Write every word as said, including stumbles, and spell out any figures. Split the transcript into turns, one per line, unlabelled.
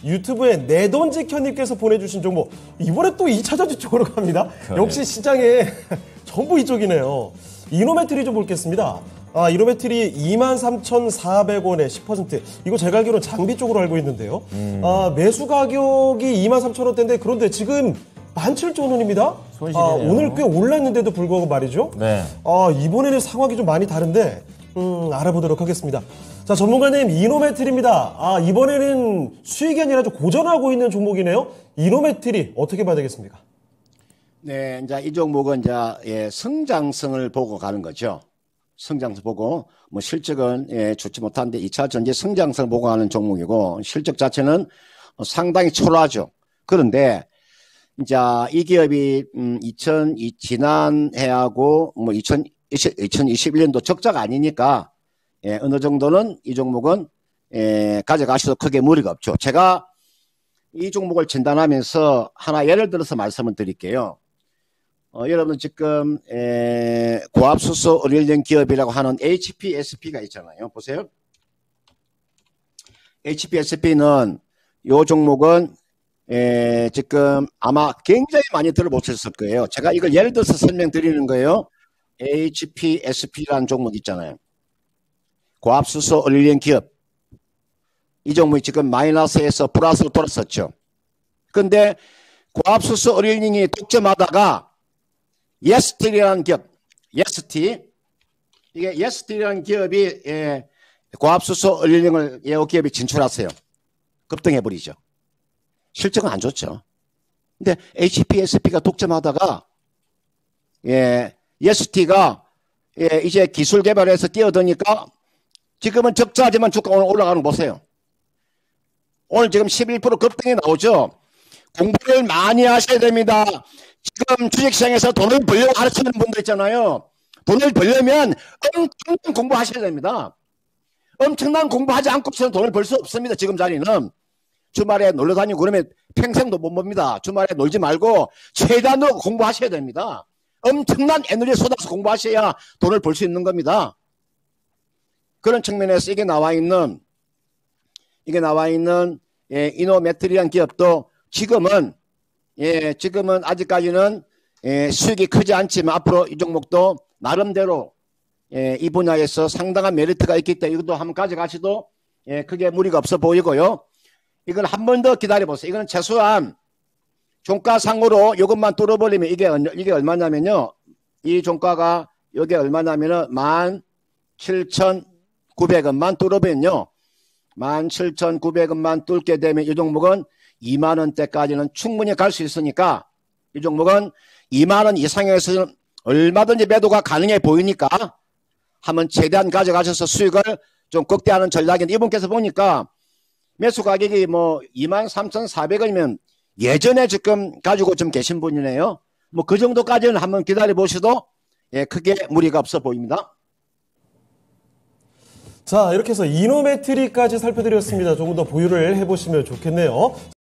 유튜브에 내돈지켜님께서 보내주신 정보. 이번에 또 이 차 전지 쪽으로 갑니다. 그래. 역시 시장에 전부 이쪽이네요. 이노메트리 좀 보겠습니다. 아, 이노메트리 이만 삼천사백 원에 십 퍼센트. 이거 제가 알기로는 장비 쪽으로 알고 있는데요. 음. 아, 매수 가격이 이만 삼천 원대인데 그런데 지금 만 칠천 원입니다. 아, 오늘 꽤 올랐는데도 불구하고 말이죠. 네. 아, 이번에는 상황이 좀 많이 다른데 음, 알아보도록 하겠습니다. 자, 전문가님, 이노메트리입니다. 아, 이번에는 수익이 아니라 좀 고전하고 있는 종목이네요. 이노메트리 어떻게 봐야 되겠습니까?
네, 이제 이 종목은 이제 예, 성장성을 보고 가는 거죠. 성장성 보고 뭐 실적은 예, 좋지 못한데 이 차 전지 성장성을 보고 가는 종목이고 실적 자체는 상당히 초라하죠. 그런데 이제 이 기업이 음, 이천이 지난 해하고 뭐 이천이십일 년도 적자가 아니니까 예, 어느 정도는 이 종목은 예, 가져가셔도 크게 무리가 없죠. 제가 이 종목을 진단하면서 하나 예를 들어서 말씀을 드릴게요. 어, 여러분 지금 에, 고압수소 의료용 기업이라고 하는 에이치피에스피가 있잖아요. 보세요. 에이치피에스피는 이 종목은 에, 지금 아마 굉장히 많이 들어보셨을 거예요. 제가 이걸 예를 들어서 설명드리는 거예요. 에이치피에스피라는 종목 있잖아요. 고압수소 의료용 기업. 이 종목이 지금 마이너스에서 플러스로 돌았었죠. 근데 고압수소 의료용이 독점하다가 예스틸이라는 기업, 예스티, 이게 예스틸이라는 기업이 예, 고압수소 의료용을 이 기업이 진출했어요. 급등해버리죠. 실적은 안 좋죠. 근데 에이치피에스피가 독점하다가 예, 예스티가 예, 이제 기술 개발해서 뛰어드니까 지금은 적자지만 주가가 오늘 올라가는 거 보세요. 오늘 지금 십일 퍼센트 급등이 나오죠. 공부를 많이 하셔야 됩니다. 지금 주식시장에서 돈을 벌려고 가르치는 분들 있잖아요. 돈을 벌려면 엄청난 공부하셔야 됩니다. 엄청난 공부하지 않고서는 돈을 벌 수 없습니다. 지금 자리는. 주말에 놀러 다니고 그러면 평생도 못 봅니다. 주말에 놀지 말고 최대한으로 공부하셔야 됩니다. 엄청난 에너지 쏟아서 공부하셔야 돈을 벌 수 있는 겁니다. 그런 측면에서 이게 나와 있는 이게 나와 있는 예, 이노메트리라는 기업도 지금은 예, 지금은 아직까지는 예, 수익이 크지 않지만 앞으로 이 종목도 나름대로 예, 이 분야에서 상당한 메리트가 있기 때문에 이것도 한번 가져가셔도 예, 크게 무리가 없어 보이고요. 이건 한 번 더 기다려보세요. 이거는 최소한 종가상으로 이것만 뚫어버리면 이게, 이게 얼마냐면요. 이 종가가 이게 얼마냐면은 만 칠천구백 원만 뚫어보면요. 만 칠천구백 원만 뚫게 되면 이 종목은 이만 원대까지는 충분히 갈 수 있으니까 이 종목은 이만 원 이상에서는 얼마든지 매도가 가능해 보이니까 한번 최대한 가져가셔서 수익을 좀 극대화하는 전략인데 이분께서 보니까 매수 가격이 뭐 이만 삼천사백 원이면 예전에 지금 가지고 좀 계신 분이네요. 뭐 그 정도까지는 한번 기다려 보셔도 예, 크게 무리가 없어 보입니다.
자, 이렇게 해서 이노메트리까지 살펴드렸습니다. 조금 더 보유를 해보시면 좋겠네요.